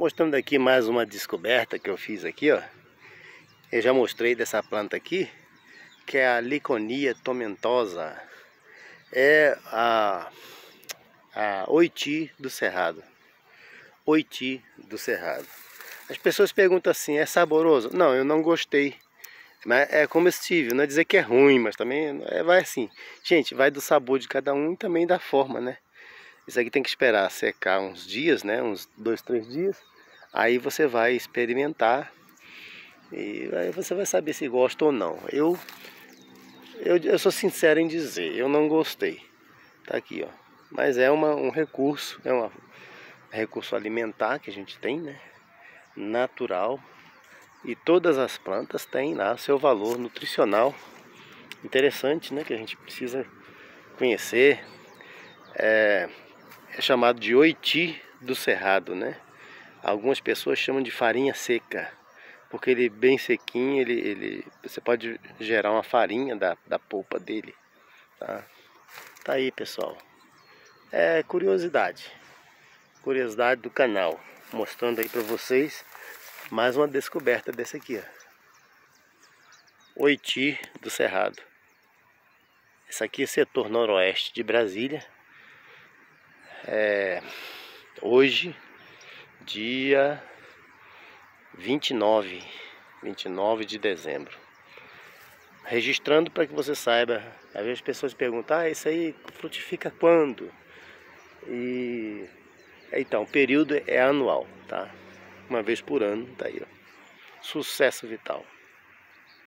Mostrando aqui mais uma descoberta que eu fiz aqui, ó. Eu já mostrei dessa planta aqui, que é a Lyconia tomentosa. É a oiti do cerrado. Oiti do cerrado. As pessoas perguntam assim, é saboroso? Não, eu não gostei. Mas é comestível, não é dizer que é ruim, mas também vai assim. Gente, vai do sabor de cada um e também da forma, né? Isso aqui tem que esperar secar uns dias, né? Uns 2, 3 dias. Aí você vai experimentar e aí você vai saber se gosta ou não. Eu sou sincero em dizer, eu não gostei. Tá aqui, ó. Mas é um recurso, um recurso alimentar que a gente tem, né? Natural. E todas as plantas têm lá seu valor nutricional interessante, né? Que a gente precisa conhecer. É chamado de oiti do cerrado, né? Algumas pessoas chamam de farinha seca, porque ele bem sequinho, você pode gerar uma farinha da polpa dele, tá? Tá aí, pessoal. É curiosidade do canal, mostrando aí para vocês mais uma descoberta dessa aqui, ó. Oiti do cerrado. Esse aqui é setor noroeste de Brasília. Hoje, dia 29 de dezembro. Registrando para que você saiba. Às vezes as pessoas perguntam, isso aí frutifica quando? Então, o período é anual, tá? Uma vez por ano, tá aí, ó. Sucesso vital.